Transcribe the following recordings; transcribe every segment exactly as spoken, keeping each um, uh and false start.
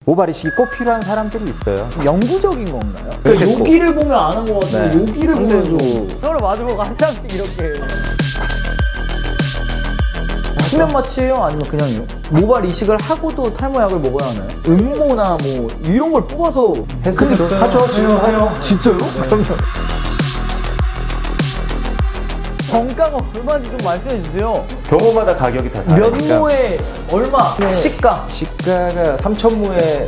모발 이식이 꼭 필요한 사람들이 있어요. 영구적인 건가요? 그러니까 여기를 보면 아는 것 같은데 네. 여기를 보면 서로 마주보고 한 장씩 이렇게 수면 마취예요? 아니면 그냥요? 모발 이식을 하고도 탈모약을 먹어야 하나요? 음모나 뭐 이런 걸 뽑아서 했으니까 하죠. 지금 하요. 진짜요? 네. 그럼요. 정가가 얼마인지 좀 말씀해 주세요. 경우마다 가격이 다 다르니까. 면모에 얼마? 네. 시가? 시가가 삼천 무에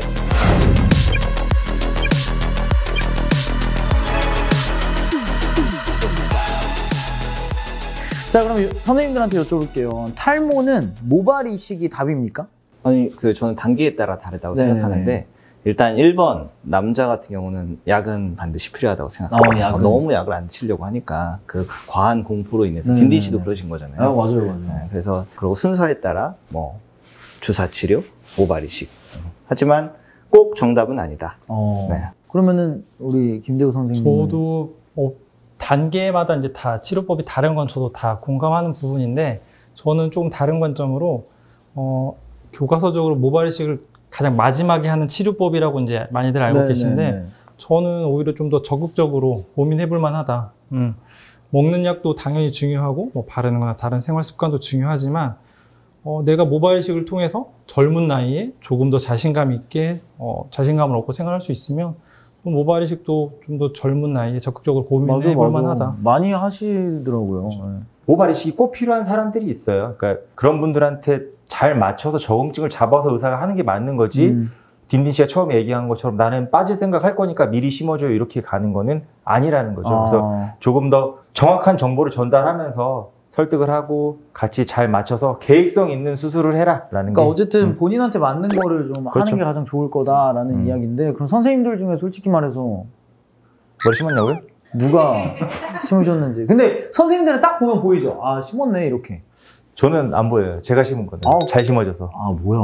자, 그럼 선생님들한테 여쭤볼게요. 탈모는 모발 이식이 답입니까? 아니, 그 저는 단계에 따라 다르다고 네네. 생각하는데 일단 일 번 남자 같은 경우는 약은 반드시 필요하다고 생각합니다. 어, 약은. 너무 약을 안 치려고 하니까 그 과한 공포로 인해서 음. 딘딘 씨도 그러신 거잖아요. 아, 맞아요, 맞아요. 네, 그래서 그리고 순서에 따라 뭐 주사 치료, 모발 이식. 하지만 꼭 정답은 아니다. 어. 네. 그러면은 우리 김대우 선생님. 저도 뭐 단계마다 이제 다 치료법이 다른 건 저도 다 공감하는 부분인데 저는 조금 다른 관점으로 어, 교과서적으로 모발 이식을 가장 마지막에 하는 치료법이라고 이제 많이들 알고 네네네. 계신데 저는 오히려 좀 더 적극적으로 고민해 볼 만하다. 음. 먹는 약도 당연히 중요하고 뭐 바르는 거나 다른 생활 습관도 중요하지만 어, 내가 모발 이식을 통해서 젊은 나이에 조금 더 자신감 있게 어, 자신감을 얻고 생활할 수 있으면 모발 이식도 좀 더 젊은 나이에 적극적으로 고민해 볼 만하다. 많이 하시더라고요. 그렇죠. 모발 이식이 꼭 필요한 사람들이 있어요. 그러니까 그런 분들한테 잘 맞춰서 적응증을 잡아서 의사가 하는 게 맞는 거지. 음. 딘딘 씨가 처음에 얘기한 것처럼 나는 빠질 생각 할 거니까 미리 심어줘요 이렇게 가는 거는 아니라는 거죠. 아. 그래서 조금 더 정확한 정보를 전달하면서 설득을 하고 같이 잘 맞춰서 계획성 있는 수술을 해라 라는 그러니까 게 어쨌든 음. 본인한테 맞는 거를 좀 그렇죠. 하는 게 가장 좋을 거다라는 음. 이야기인데 그럼 선생님들 중에 솔직히 말해서 머리 심었냐고요? 누가 심으셨는지. 근데 선생님들은 딱 보면 보이죠. 아 심었네 이렇게. 저는 안 보여요. 제가 심은 거는. 아, 잘 심어져서. 아 뭐야.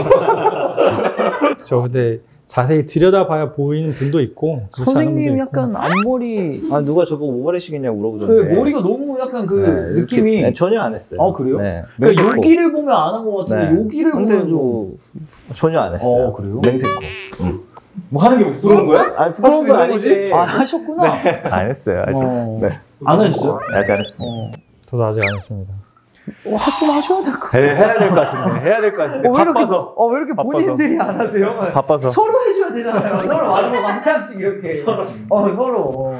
저 근데 자세히 들여다봐야 보이는 분도 있고 선생님 약간 앞머리 아 누가 저보고 모발 이식이냐고 물어보던데 네, 머리가 너무 약간 그 네, 느낌이 네, 전혀 안 했어요. 아 그래요? 네. 그러니까 여기를 보면 안 한 것 같은데 네. 여기를 보면 좀... 전혀 안 했어요. 어, 그래요? 맹세코. 응. 뭐 하는 게 부끄러운 거야? 아니 부끄러운 거 아니지. 아 하셨구나. 네. 안 했어요 아직. 어... 네. 안 하셨어요? 아직 안 했어요. 어... 저도 아직 안 했습니다. 어, 좀 하셔야 될 것 같아요. 네, 해야 될 것 같은데, 해야 될 것 같은데. 어, 왜 바빠서. 이렇게, 어, 왜 이렇게 바빠서. 본인들이 안 하세요? 바빠서. 서로 해줘야 되잖아요. 서로 마지막 한 장씩 이렇게. 서로. 어, 서로.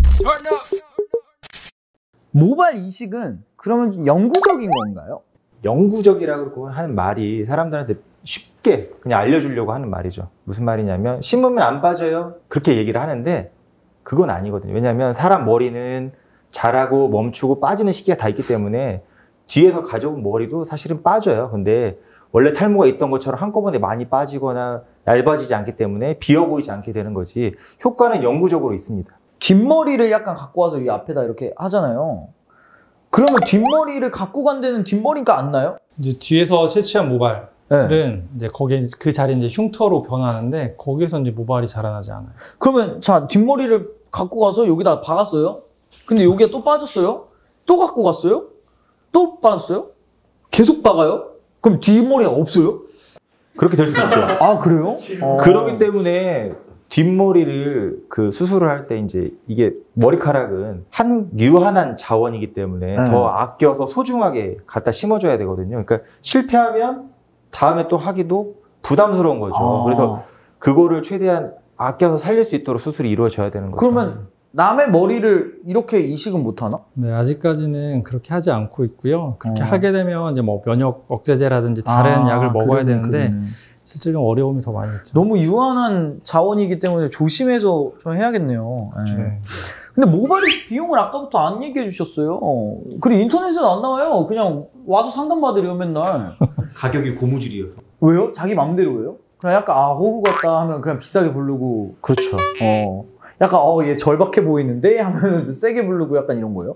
모발 이식은 그러면 좀 영구적인 건가요? 영구적이라고 하는 말이 사람들한테 쉽게 그냥 알려주려고 하는 말이죠. 무슨 말이냐면, 심으면 안 빠져요? 그렇게 얘기를 하는데, 그건 아니거든요. 왜냐하면 사람 머리는 자라고 멈추고 빠지는 시기가 다 있기 때문에 뒤에서 가져온 머리도 사실은 빠져요. 근데 원래 탈모가 있던 것처럼 한꺼번에 많이 빠지거나 얇아지지 않기 때문에 비어 보이지 않게 되는 거지 효과는 영구적으로 있습니다. 뒷머리를 약간 갖고 와서 이 앞에다 이렇게 하잖아요. 그러면 뒷머리를 갖고 간 데는 뒷머리가 안 나요? 이제 뒤에서 채취한 모발은 네. 이제 거기에 그 자리에 이제 흉터로 변하는데 거기에서 이제 모발이 자라나지 않아요. 그러면 자 뒷머리를 갖고 가서 여기다 박았어요? 근데 여기가 또 빠졌어요? 또 갖고 갔어요? 또 빠졌어요? 계속 박아요? 그럼 뒷머리가 없어요? 그렇게 될 수 있죠. 아 그래요? 어. 그렇기 때문에 뒷머리를 그 수술을 할 때 이제 이게 머리카락은 한 유한한 자원이기 때문에 네. 더 아껴서 소중하게 갖다 심어줘야 되거든요. 그러니까 실패하면 다음에 또 하기도 부담스러운 거죠. 아. 그래서 그거를 최대한 아껴서 살릴 수 있도록 수술이 이루어져야 되는 거죠. 그러면 남의 머리를 이렇게 이식은 못 하나? 네, 아직까지는 그렇게 하지 않고 있고요. 그렇게 어. 하게 되면 이제 뭐 면역 억제제라든지 다른 아, 약을 먹어야 그러네, 되는데 그러네. 실질적인 어려움이 더 많이 있죠. 너무 유한한 자원이기 때문에 조심해서 좀 해야겠네요. 네. 네. 근데 모발 이식 비용을 아까부터 안 얘기해 주셨어요. 그리고 인터넷에는 안 나와요. 그냥 와서 상담 받으래요 맨날. 가격이 고무줄이어서. 왜요? 자기 맘대로 왜요? 그냥 약간 아 호구 같다 하면 그냥 비싸게 부르고. 그렇죠. 어. 약간 어 얘 절박해 보이는데 하면 세게 부르고 약간 이런 거예요?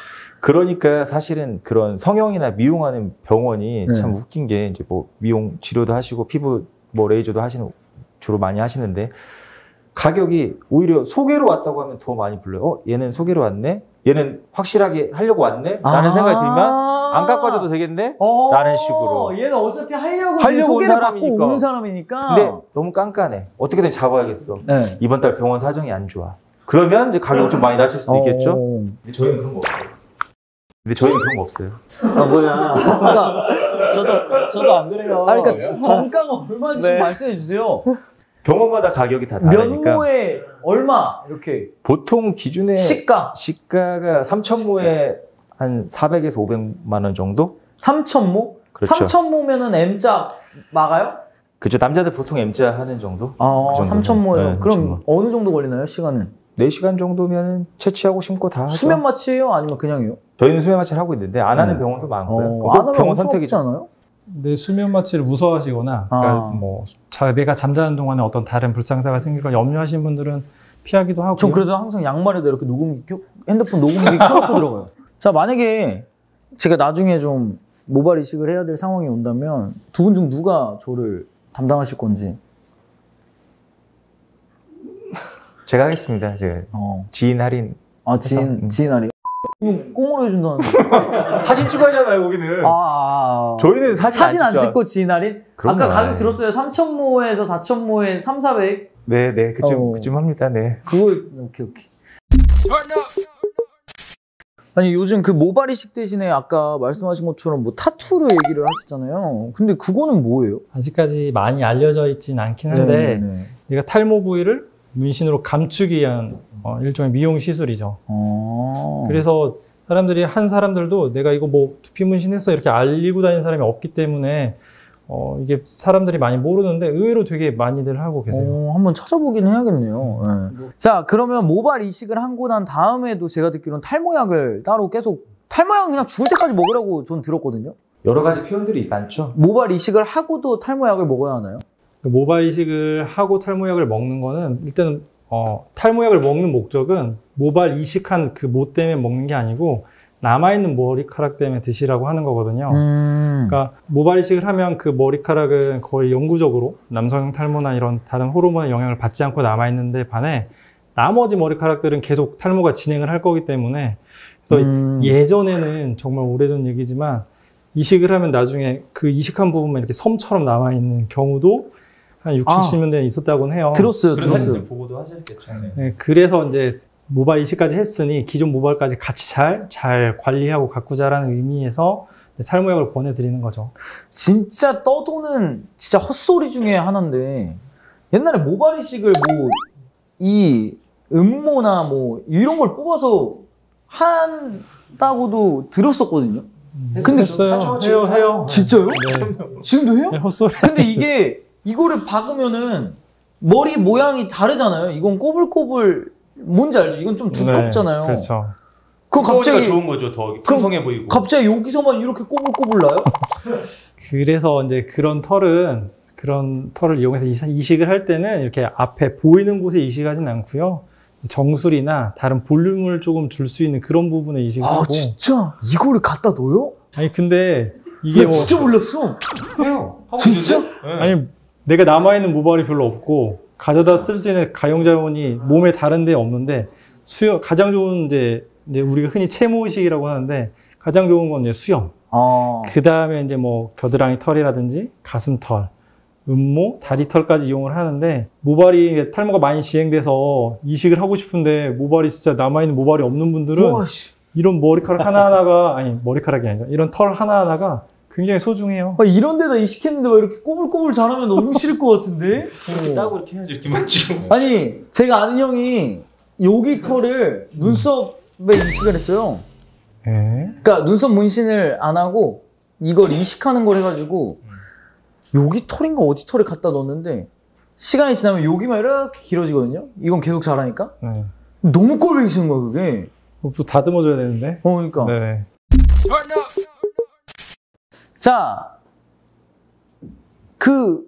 그러니까 사실은 그런 성형이나 미용하는 병원이 네. 참 웃긴 게 이제 뭐 미용 치료도 하시고 피부 뭐 레이저도 하시는 주로 많이 하시는데 가격이 오히려 소개로 왔다고 하면 더 많이 불러요. 어 얘는 소개로 왔네. 얘는 확실하게 하려고 왔네? 라는 아 생각이 들면 안 갖고 와줘도 되겠네? 어 라는 식으로. 얘는 어차피 하려고, 하려고 소개를 온 받고 사람이니까. 온 사람이니까. 근데 너무 깐깐해. 어떻게든 잡아야겠어. 네. 이번 달 병원 사정이 안 좋아. 그러면 이제 가격을 좀 많이 낮출 수도 있겠죠? 어. 근데 저희는 그런 거 없어요. 근데 저희는 그런 거 없어요. 아 뭐야? 그러니까, 저도 저도 안 그래요. 아, 그러니까 정가가 얼마인지 좀 네. 말씀해 주세요. 병원마다 가격이 다 다르니까. 면모에 얼마 이렇게 보통 기준의 시가 시가가 삼천 모에 한 사백에서 오백만 원 정도? 삼천 모? 그렇죠. 삼천 모면은 M자 막아요? 그죠. 남자들 보통 M자 하는 정도? 아, 그 정도면. 삼천 모에서 네, 그럼 삼천 모. 어느 정도 걸리나요, 시간은? 네 시간 정도면 채취하고 심고 다 하죠. 수면 마취예요, 아니면 그냥이요? 저희는 수면 마취를 하고 있는데 안 하는 네. 병원도 많고요. 어, 꼭 안 하면 병원 엄청 아프지 선택이죠. 않아요? 내 수면 마취를 무서워하시거나, 그러니까 아. 뭐 자, 내가 잠자는 동안에 어떤 다른 불상사가 생길 걸 염려하시는 분들은 피하기도 하고. 전 그래서 항상 양말에다 이렇게 녹음기 켜, 핸드폰 녹음기 켜놓고 들어가요. 자, 만약에 제가 나중에 좀 모발 이식을 해야 될 상황이 온다면 두 분 중 누가 저를 담당하실 건지. 제가 하겠습니다. 제가 어. 지인 할인. 아, 지인, 음. 지인 아니. 이거 꽁으로 해준다는데. 사진 찍어야 하잖아요, 거기는. 아, 아, 아. 저희는 사진, 사진 안 찍죠. 찍고 지인 할인? 그럼요. 아까 가격 아이. 들었어요. 삼천 모에서 사천 모에 삼, 사백. 네, 네. 그쯤, 어. 그쯤 합니다. 네. 그거, 오케이, 오케이. 아니, 요즘 그 모발 이식 대신에 아까 말씀하신 것처럼 뭐 타투로 얘기를 하셨잖아요. 근데 그거는 뭐예요? 아직까지 많이 알려져 있진 않긴 한데, 네네네. 내가 탈모 부위를 문신으로 감추기 위한 어, 일종의 미용 시술이죠. 어. 그래서 사람들이 한 사람들도 내가 이거 뭐 두피 문신했어 이렇게 알리고 다니는 사람이 없기 때문에 어, 이게 사람들이 많이 모르는데 의외로 되게 많이들 하고 계세요. 어, 한번 찾아보긴 해야겠네요. 네. 자, 그러면 모발 이식을 하고 난 다음에도 제가 듣기로는 탈모약을 따로 계속, 탈모약은 그냥 죽을 때까지 먹으라고 전 들었거든요. 여러 가지 표현들이 많죠. 모발 이식을 하고도 탈모약을 먹어야 하나요? 그 모발 이식을 하고 탈모약을 먹는 거는 일단은 어, 탈모약을 먹는 목적은 모발 이식한 그 모 때문에 먹는 게 아니고 남아있는 머리카락 때문에 드시라고 하는 거거든요. 음. 그러니까 모발 이식을 하면 그 머리카락은 거의 영구적으로 남성형 탈모나 이런 다른 호르몬의 영향을 받지 않고 남아있는데 반해 나머지 머리카락들은 계속 탈모가 진행을 할 거기 때문에 그래서 음. 예전에는 정말 오래전 얘기지만 이식을 하면 나중에 그 이식한 부분만 이렇게 섬처럼 남아있는 경우도 한 육십, 아. 칠십 년대에 있었다고는 해요. 들었어요, 그런 들었어요. 사진들 보고도 하셨겠죠. 네. 네, 그래서 이제 모발 이식까지 했으니 기존 모발까지 같이 잘, 잘 관리하고 가꾸자라는 의미에서 탈모약을 권해드리는 거죠. 진짜 떠도는 진짜 헛소리 중에 하나인데 옛날에 모발 이식을 뭐 이 음모나 뭐 이런 걸 뽑아서 한다고도 들었었거든요. 근데 했어요. 해요, 해요. 진짜요? 네. 지금도 해요? 네, 헛소리. 근데 이게 이거를 박으면은 머리 모양이 다르잖아요. 이건 꼬불꼬불 뭔지 알죠? 이건 좀 두껍잖아요. 네, 그렇죠. 그거 갑자기 갑자기 좋은 거죠. 더 풍성해 보이고. 갑자기 여기서만 이렇게 꼬불꼬불 나요? 그래서 이제 그런 털은 그런 털을 이용해서 이사- 이식을 할 때는 이렇게 앞에 보이는 곳에 이식하진 않고요. 정수리나 다른 볼륨을 조금 줄 수 있는 그런 부분에 이식을 아 하고. 진짜 이거를 갖다 넣어요? 아니 근데 이게 나 뭐 진짜 몰랐어. 해요. 하고 진짜? 있는데? 네. 아니 내가 남아있는 모발이 별로 없고 가져다 쓸 수 있는 가용자원이 몸에 다른 데 없는데 수영 가장 좋은 이제, 이제 우리가 흔히 채모이식이라고 하는데 가장 좋은 건 이제 수영. 아, 그 다음에 이제 뭐 겨드랑이 털이라든지 가슴 털, 음모, 다리 털까지 이용을 하는데 모발이 탈모가 많이 진행돼서 이식을 하고 싶은데 모발이 진짜 남아있는 모발이 없는 분들은 와, 씨. 이런 머리카락 하나하나가 아니 머리카락이 아니라 이런 털 하나하나가 굉장히 소중해요. 아, 이런 데다 이식했는데 왜 이렇게 꼬불꼬불 자라면 너무 싫을 것 같은데? 따고 이렇게 해야지 이렇게 맞추고. 아니 제가 아는 형이 여기 털을 눈썹에 이식을 했어요. 네. 그러니까 눈썹 문신을 안 하고 이걸 이식하는 걸 해가지고 여기 털인가 어디 털에 갖다 넣었는데 시간이 지나면 여기만 이렇게 길어지거든요. 이건 계속 자라니까 네. 너무 꼴보기 싫은 거야 그게. 또 다듬어줘야 되는데. 어 그러니까. 네. 자, 그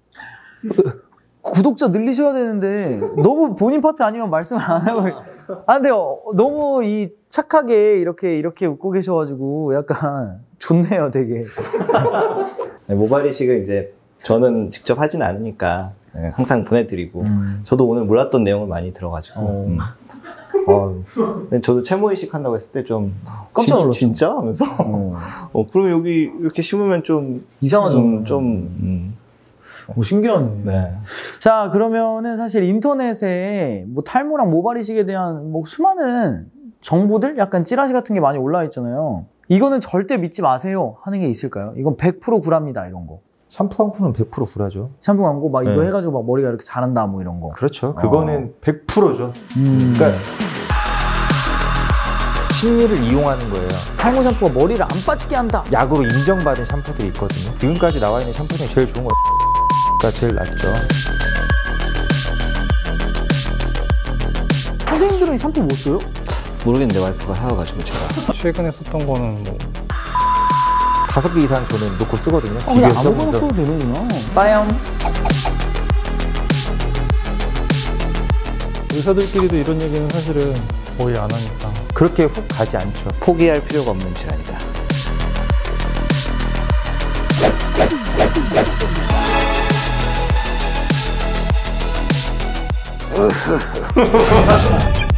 구독자 늘리셔야 되는데 너무 본인 파트 아니면 말씀을 안 하고. 아 근데 어, 너무 이 착하게 이렇게 이렇게 웃고 계셔가지고 약간 좋네요, 되게. 네, 모발 이식을 이제 저는 직접 하진 않으니까 네, 항상 보내드리고 음. 저도 오늘 몰랐던 내용을 많이 들어가지고 어. 음. 어, 저도 채모 이식한다고 했을 때 좀 깜짝 놀랐어. 진짜? 하면서 어. 어, 그럼 여기 이렇게 심으면 좀 이상하죠. 음, 좀 음. 오, 신기하네. 네. 자, 그러면은 사실 인터넷에 뭐 탈모랑 모발 이식에 대한 뭐 수많은 정보들, 약간 찌라시 같은 게 많이 올라와 있잖아요. 이거는 절대 믿지 마세요 하는 게 있을까요? 이건 백 퍼센트 구랍니다, 이런 거. 샴푸 광고는 백 퍼센트 구라죠. 샴푸 광고 막 이거 네. 해가지고 막 머리가 이렇게 자란다 뭐 이런 거. 그렇죠. 그거는 어. 백 퍼센트죠. 음. 그러니까 심리를 이용하는 거예요. 탈모 샴푸가 머리를 안 빠지게 한다. 약으로 인정받은 샴푸들이 있거든요. 지금까지 나와 있는 샴푸 중에 제일 좋은 거가 제일 낫죠. 선생님들은 샴푸 못 써요? 모르겠는데 와이프가 사와가지고 제가 최근에 썼던 거는 뭐 다섯 개 이상 저는 놓고 쓰거든요. 아, 그냥 비교해서 아무거나 먼저. 써도 되는구나. 빠염. 의사들끼리도 이런 얘기는 사실은 거의 안 하니까. 그렇게 훅 가지 않죠. 포기할 필요가 없는 질환이다.